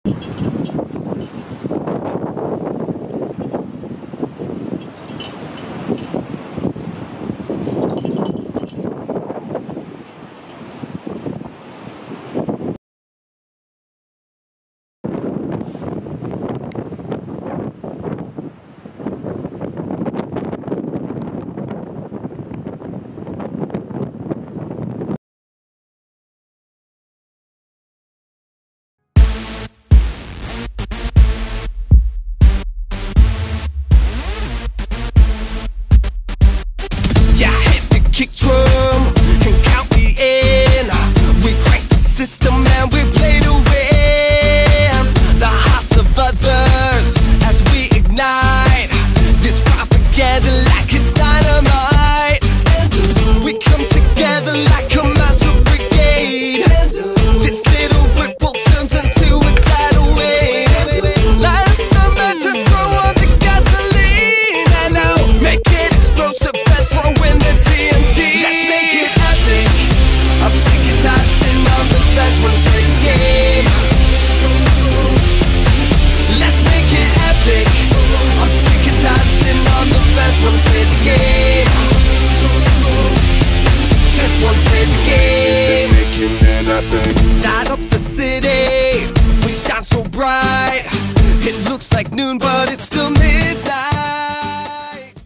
Kick drum and count me in. We crank the system and we play to win the hearts of others as we ignite this propaganda like it's dynamite. We come together like a massive brigade. This little ripple turns into a tidal wave. Light up the match and throw on the gasoline. And now make it explosive and throw in the TNT. Let's make it epic. I'm sick and tired sitting on the bench when we play the game. Let's make it epic. I'm sick and tired sitting on the bench when we play the game. Just wanna play the game. Making it epic. Light up the city, we shine so bright. It looks like noon, but